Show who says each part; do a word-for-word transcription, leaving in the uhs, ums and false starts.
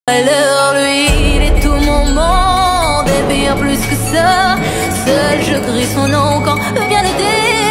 Speaker 1: Alors lui, il est tout mon monde et bien plus que ça. Seul je crie son nom quand vient l'été.